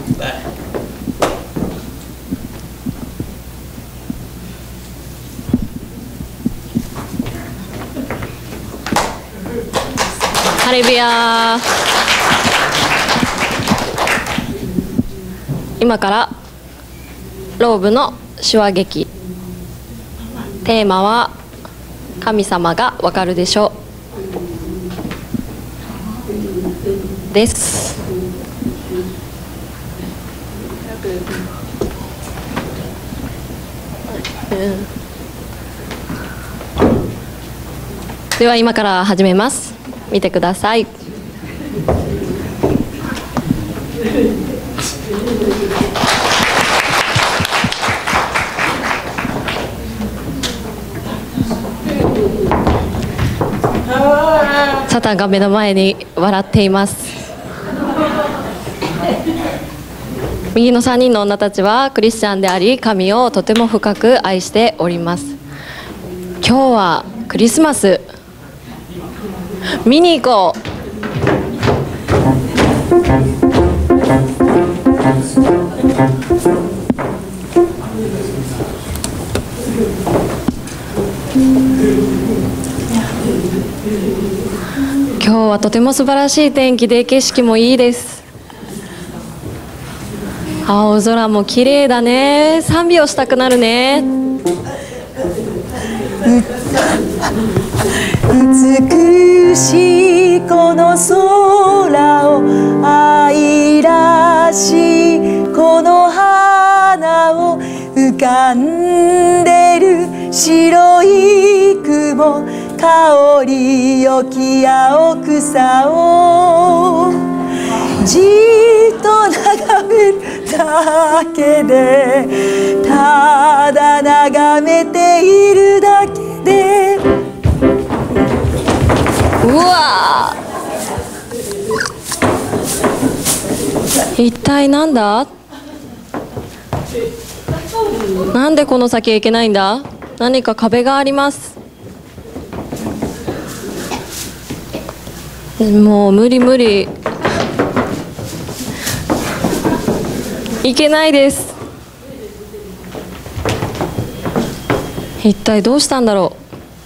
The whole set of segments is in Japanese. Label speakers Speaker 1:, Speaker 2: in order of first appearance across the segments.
Speaker 1: ハレルヤ。今からローブの手話劇、テーマは神様がわかるでしょうです。では今から始めます。見てください。サタンが目の前に笑っています。右の3人の女たちはクリスチャンであり、神をとても深く愛しております。今日はクリスマス、見に行こう。今日はとても素晴らしい天気で景色もいいです。青空も綺麗だね。賛美をしたくなるね。
Speaker 2: 美しいこの空を、愛らしいこの花を、浮かんでる白い雲、香りよき青草をじっと眺めるだけで、ただ眺めているだけで、
Speaker 1: うわー、一体なんだ？なんでこの先へ行けないんだ？何か壁があります。もう無理無理、行けないです。一体どうしたんだろ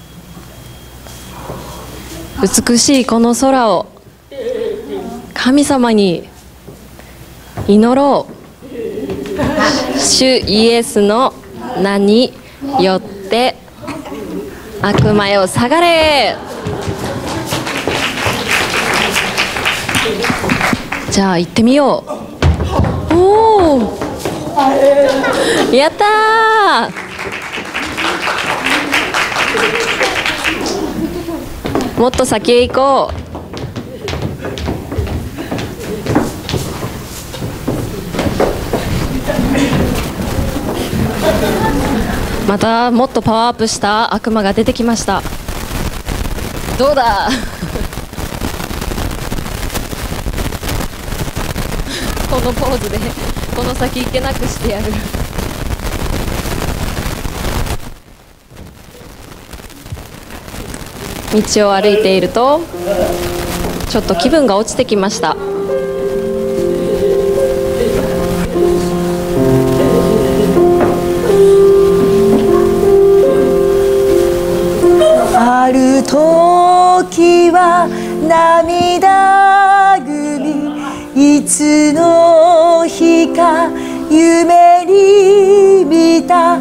Speaker 1: う。美しいこの空を神様に祈ろう。主イエスの名によって悪魔よ下がれ。じゃあ行ってみよう。おお、やったー。もっと先へ行こう。またもっとパワーアップした悪魔が出てきました。どうだこのポーズでこの先行けなくしてやる。道を歩いているとちょっと気分が落ちてきました。
Speaker 2: ある時は涙ぐみ、いつの日か夢に見た、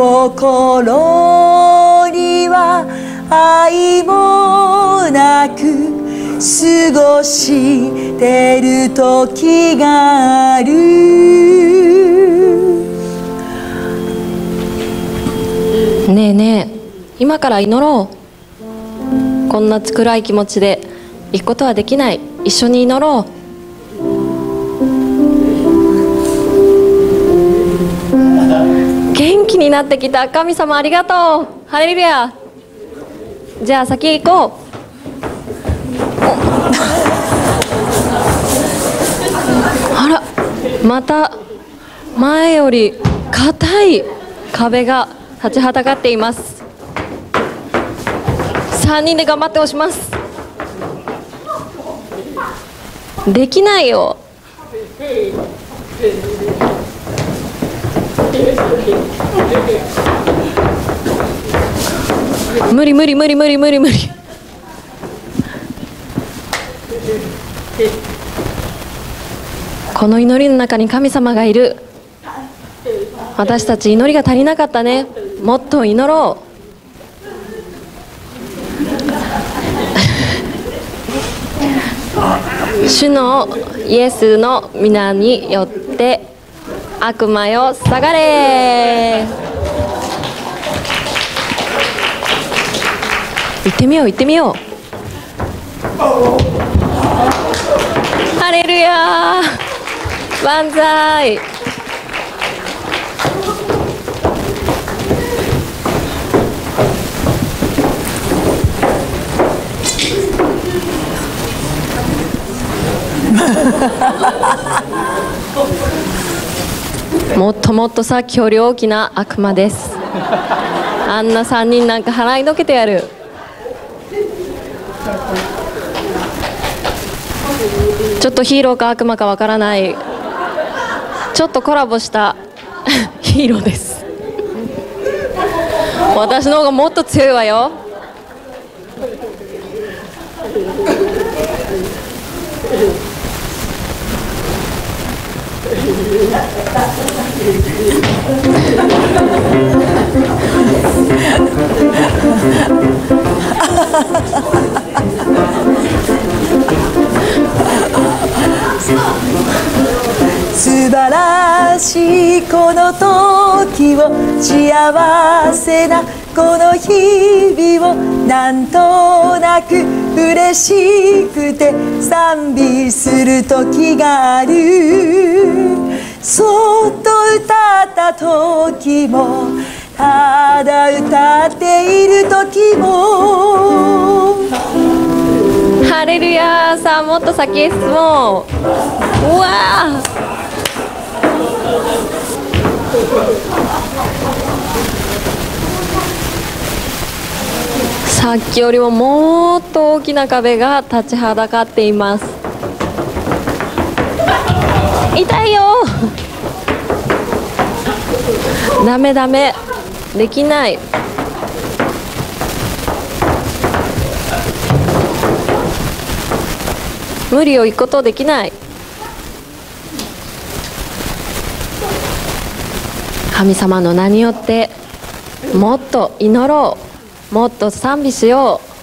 Speaker 2: 心には愛もなく過ごしてる時がある。
Speaker 1: ねえねえ、今から祈ろう。こんな暗い気持ちで行くことはできない。一緒に祈ろう。元気になってきた。神様ありがとう。ハレルヤ。じゃあ先行こう。あら、また前より硬い壁が立ちはだかっています。3人で頑張って押します。できないよ。 無理無理無理無理無理無理。この祈りの中に神様がいる。私たち祈りが足りなかったね。もっと祈ろう。主のイエスの皆によって悪魔よ下がれ。行ってみよう行ってみよう。ハレルヤー、万歳。もっともっとさっきより大きな悪魔です。あんな3人なんか払いのけてやる。ちょっとヒーローか悪魔かわからない、ちょっとコラボしたヒーローです。私の方がもっと強いわよ。
Speaker 2: 素晴らしいこの時を、幸せなこの日々を、なんとなく嬉しくて賛美する時がある。そっと歌った時も、ただ歌っている時も。
Speaker 1: ハレルヤー。さあもっと先へ進もう。うわー、さっきよりももっと大きな壁が立ちはだかっています。痛いよ。ダメダメ、できない。無理を言うことできない。神様の名によってもっと祈ろう、もっと賛美しよう。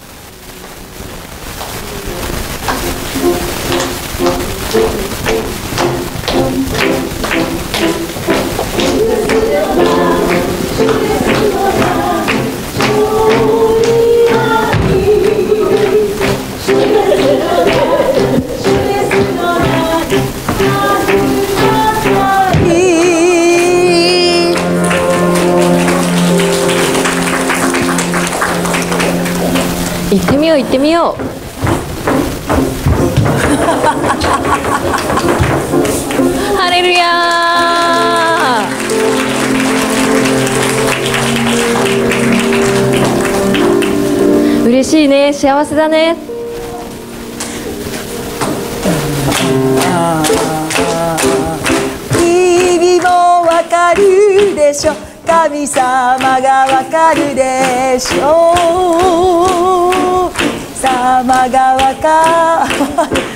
Speaker 1: 行ってみよう行ってみよう。ハレルヤー。嬉しいね、幸せだね。
Speaker 2: 君もわかるでしょ、神様がわかるでしょう。様がわかる